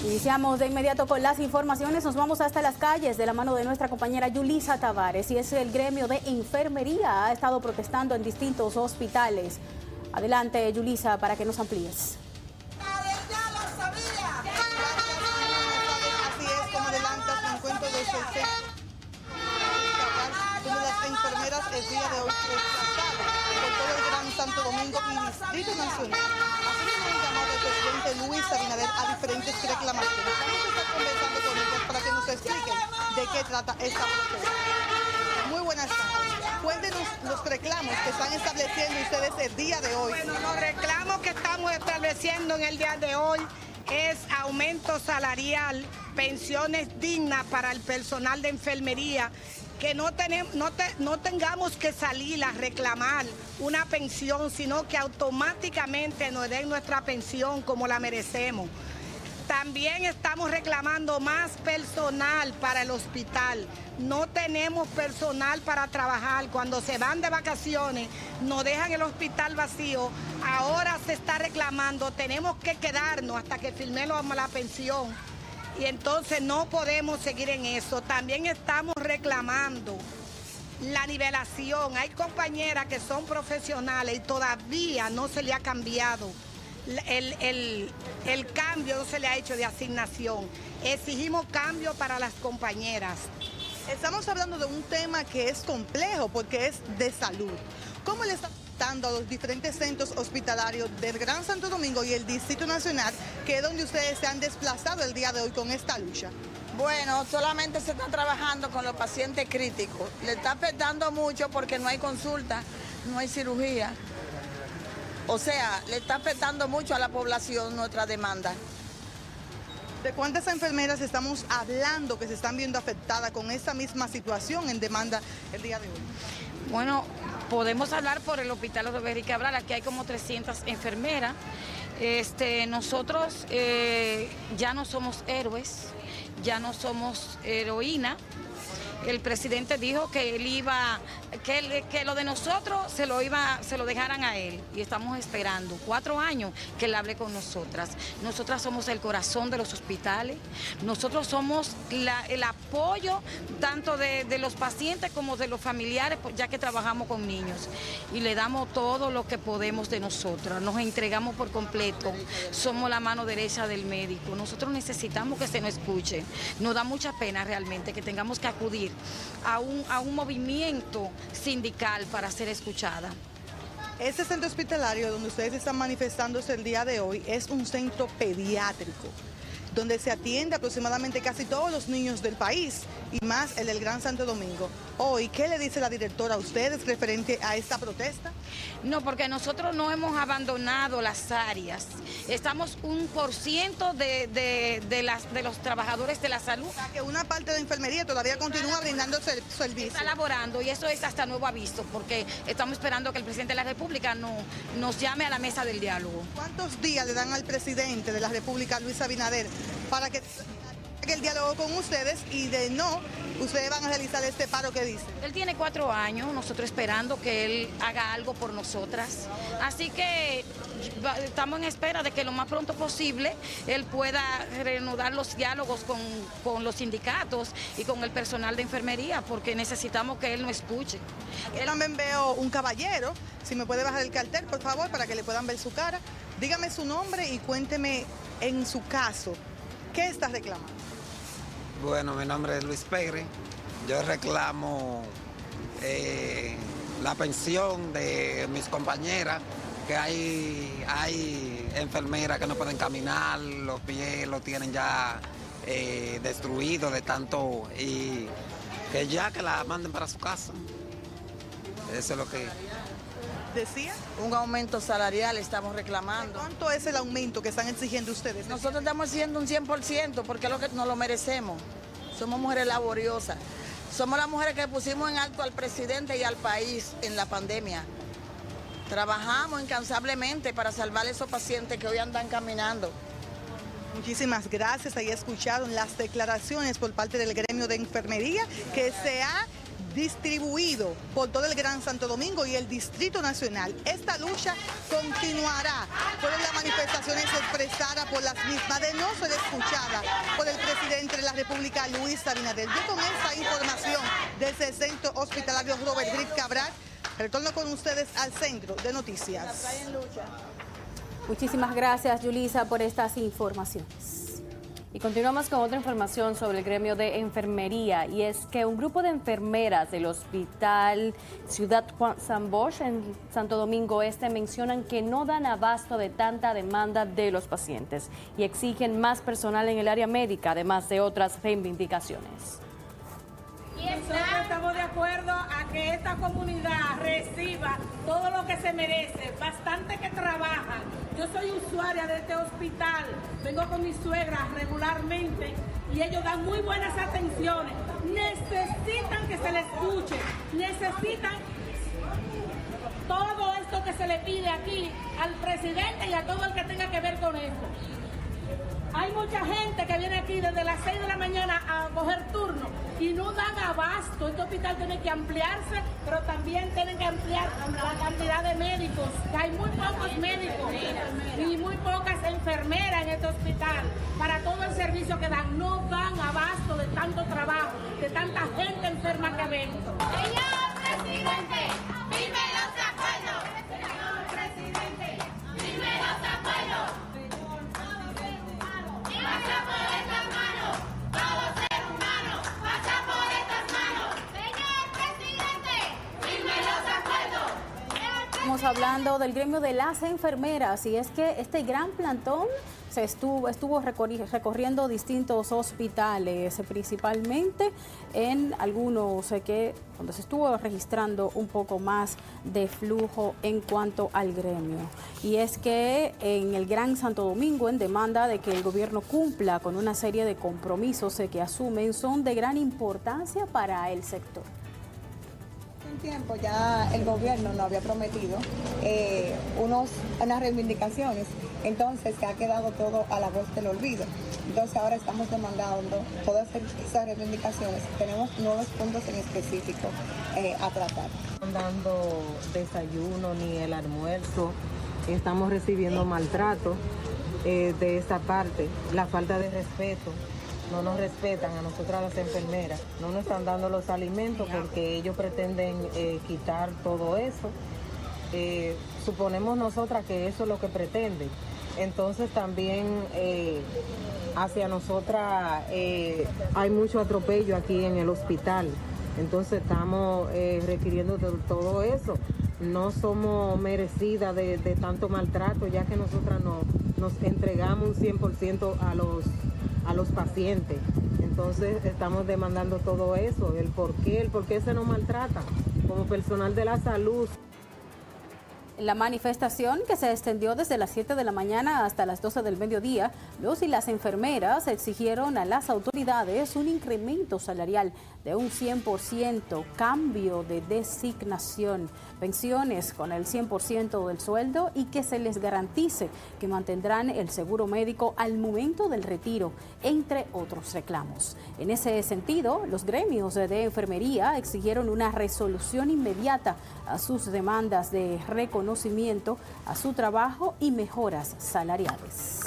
Iniciamos de inmediato con las informaciones, nos vamos hasta las calles de la mano de nuestra compañera Yulisa Tavares, y es el gremio de enfermería ha estado protestando en distintos hospitales. Adelante, Yulisa, para que nos amplíes. Así es como adelantas un encuentro de las enfermeras el día de hoy por todo el Gran Santo Domingo y Distrito Nacional. Así un llamado del presidente Luis Abinader a diferentes reclamaciones. Vamos a estar conversando con ellos para que nos expliquen de qué trata esta protesta. Muy buenas tardes. Cuéntenos los reclamos que están estableciendo ustedes el día de hoy. Bueno, los reclamos que estamos estableciendo en el día de hoy es aumento salarial, pensiones dignas para el personal de enfermería, que no tengamos que salir a reclamar una pensión, sino que automáticamente nos den nuestra pensión como la merecemos. También estamos reclamando más personal para el hospital. No tenemos personal para trabajar. Cuando se van de vacaciones, nos dejan el hospital vacío. Ahora se está reclamando, tenemos que quedarnos hasta que firmemos la pensión. Y entonces no podemos seguir en eso. También estamos reclamando la nivelación. Hay compañeras que son profesionales y todavía no se le ha cambiado. El cambio no se le ha hecho de asignación. Exigimos cambio para las compañeras. Estamos hablando de un tema que es complejo porque es de salud. ¿Cómo le está afectando a los diferentes centros hospitalarios del Gran Santo Domingo y el Distrito Nacional, que es donde ustedes se han desplazado el día de hoy con esta lucha? Bueno, solamente se está trabajando con los pacientes críticos. Le está afectando mucho porque no hay consulta, no hay cirugía. O sea, le está afectando mucho a la población nuestra demanda. ¿De cuántas enfermeras estamos hablando que se están viendo afectadas con esta misma situación en demanda el día de hoy? Bueno, podemos hablar por el Hospital Roberto Cabral, aquí hay como 300 enfermeras. Nosotros ya no somos héroes, ya no somos heroínas. El presidente dijo que él iba, que lo de nosotros se lo dejaran a él, y estamos esperando 4 años que él hable con nosotras. Nosotras somos el corazón de los hospitales, nosotros somos el apoyo tanto de los pacientes como de los familiares, ya que trabajamos con niños, y le damos todo lo que podemos de nosotras, nos entregamos por completo, somos la mano derecha del médico. Nosotros necesitamos que se nos escuche, nos da mucha pena realmente que tengamos que acudir a un movimiento sindical para ser escuchada. Este centro hospitalario donde ustedes están manifestándose el día de hoy es un centro pediátrico, donde se atiende aproximadamente casi todos los niños del país, y más el del Gran Santo Domingo. Hoy, ¿qué le dice la directora a ustedes referente a esta protesta? No, porque nosotros no hemos abandonado las áreas. Estamos 1% de los trabajadores de la salud. O sea, que una parte de la enfermería todavía continúa brindando servicio. Está laborando, y eso es hasta nuevo aviso, porque estamos esperando que el presidente de la República nos llame a la mesa del diálogo. ¿Cuántos días le dan al presidente de la República, Luis Abinader, para que el diálogo con ustedes, y de no, ustedes van a realizar este paro que dice? Él tiene 4 años, nosotros esperando que él haga algo por nosotras. Así que estamos en espera de que lo más pronto posible él pueda reanudar los diálogos con los sindicatos y con el personal de enfermería, porque necesitamos que él nos escuche. Yo también veo un caballero, si me puede bajar el cartel, por favor, para que le puedan ver su cara. Dígame su nombre y cuénteme en su caso, ¿qué está reclamando? Bueno, mi nombre es Luis Pérez. Yo reclamo la pensión de mis compañeras, que hay enfermeras que no pueden caminar, los pies los tienen ya destruidos de tanto, y que ya que la manden para su casa. Eso es lo que... ¿Decía? Un aumento salarial estamos reclamando. ¿Cuánto es el aumento que están exigiendo ustedes? Nosotros estamos exigiendo un 100% porque es lo que nos lo merecemos. Somos mujeres laboriosas. Somos las mujeres que pusimos en alto al presidente y al país en la pandemia. Trabajamos incansablemente para salvar a esos pacientes que hoy andan caminando. Muchísimas gracias. Ahí escucharon las declaraciones por parte del gremio de enfermería, que se ha distribuido por todo el Gran Santo Domingo y el Distrito Nacional. Esta lucha continuará. Fueron las manifestaciones expresadas por las mismas de no ser escuchada por el presidente de la República, Luis Abinader. Yo con esta información desde el Centro Hospitalario Robert Griff Cabral, retorno con ustedes al Centro de Noticias. Muchísimas gracias, Yulisa, por estas informaciones. Y continuamos con otra información sobre el gremio de enfermería, y es que un grupo de enfermeras del Hospital Ciudad Juan San Bosch en Santo Domingo Este mencionan que no dan abasto de tanta demanda de los pacientes y exigen más personal en el área médica, además de otras reivindicaciones. Nosotros estamos de acuerdo a que esta comunidad reciba todo lo que se merece, bastante que trabajan. Yo soy usuaria de este hospital, vengo con mi suegra regularmente y ellos dan muy buenas atenciones. Necesitan que se les escuche, necesitan todo esto que se le pide aquí al presidente y a todo el que tenga que ver con esto. Hay mucha gente que viene aquí desde las 6 de la mañana a coger turno y no dan abasto. Este hospital tiene que ampliarse, pero también tienen que ampliar la cantidad de médicos, que hay muy pocos médicos y muy pocas enfermeras en este hospital. Para todo el servicio que dan, no dan abasto de tanto trabajo, de tanta gente enferma que ven. Señor presidente, vive los acuerdos. Señor presidente, vive los acuerdos. Pasa por estas manos, todo ser humano, pasa por estas manos. Señor presidente, firme los acuerdos. Estamos hablando del gremio de las enfermeras, y es que este gran plantón se estuvo recorriendo distintos hospitales, principalmente en algunos donde se estuvo registrando un poco más de flujo en cuanto al gremio. Y es que en el Gran Santo Domingo, en demanda de que el gobierno cumpla con una serie de compromisos que asumen, son de gran importancia para el sector. Un tiempo ya el gobierno nos había prometido unas reivindicaciones, entonces se ha quedado todo a la voz del olvido. Entonces ahora estamos demandando todas esas reivindicaciones. Tenemos 9 puntos en específico a tratar. No están dando desayuno ni el almuerzo, estamos recibiendo maltrato de esa parte, la falta de respeto. No nos respetan a nosotras las enfermeras, no nos están dando los alimentos porque ellos pretenden quitar todo eso. Suponemos nosotras que eso es lo que pretenden. Entonces también hacia nosotras hay mucho atropello aquí en el hospital. Entonces estamos requiriendo de todo eso. No somos merecidas de tanto maltrato, ya que nosotras nos entregamos un 100% a los pacientes. Entonces estamos demandando todo eso, el por qué se nos maltrata como personal de la salud. La manifestación, que se extendió desde las 7 de la mañana hasta las 12 del mediodía, los y las enfermeras exigieron a las autoridades un incremento salarial de un 100%, cambio de designación, pensiones con el 100% del sueldo y que se les garantice que mantendrán el seguro médico al momento del retiro, entre otros reclamos. En ese sentido, los gremios de enfermería exigieron una resolución inmediata a sus demandas de reconocimiento a su trabajo y mejoras salariales.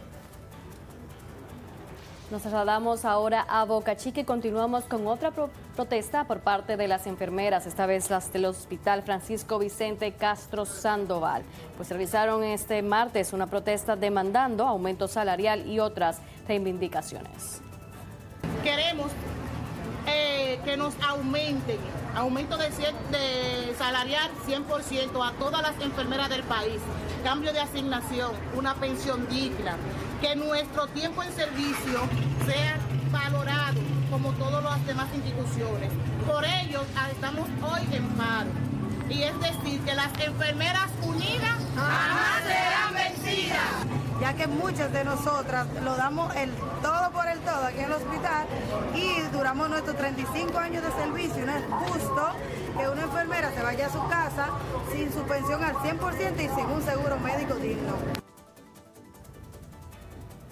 Nos trasladamos ahora a Boca Chica y continuamos con otra protesta por parte de las enfermeras, esta vez las del Hospital Francisco Vicente Castro Sandoval. Pues realizaron este martes una protesta demandando aumento salarial y otras reivindicaciones. Queremos que nos aumento de salarial 100% a todas las enfermeras del país, cambio de asignación, una pensión digna, que nuestro tiempo en servicio sea valorado como todas las demás instituciones. Por ello estamos hoy en paro. Y es decir, que las enfermeras unidas jamás serán vencidas. Ya que muchas de nosotras lo damos el todo por el todo aquí en el hospital y duramos nuestros 35 años de servicio. No es justo que una enfermera se vaya a su casa sin su pensión al 100% y sin un seguro médico digno.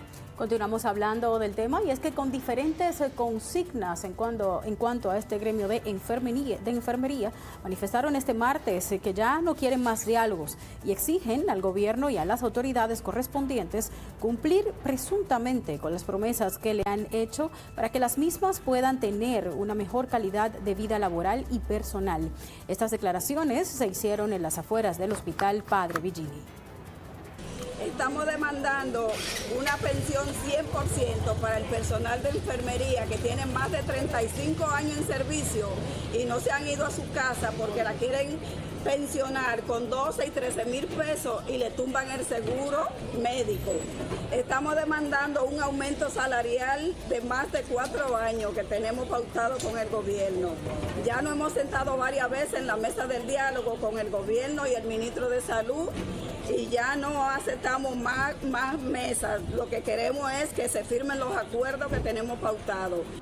Continuamos hablando del tema y es que con diferentes consignas en cuanto a este gremio de enfermería, manifestaron este martes que ya no quieren más diálogos y exigen al gobierno y a las autoridades correspondientes cumplir presuntamente con las promesas que le han hecho para que las mismas puedan tener una mejor calidad de vida laboral y personal. Estas declaraciones se hicieron en las afueras del Hospital Padre Villini. Estamos demandando una pensión 100% para el personal de enfermería que tiene más de 35 años en servicio y no se han ido a su casa porque la quieren pensionar con 12 y 13 mil pesos y le tumban el seguro médico. Estamos demandando un aumento salarial de más de 4 años que tenemos pautado con el gobierno. Ya nos hemos sentado varias veces en la mesa del diálogo con el gobierno y el ministro de Salud y ya no aceptamos más mesas. Lo que queremos es que se firmen los acuerdos que tenemos pautados.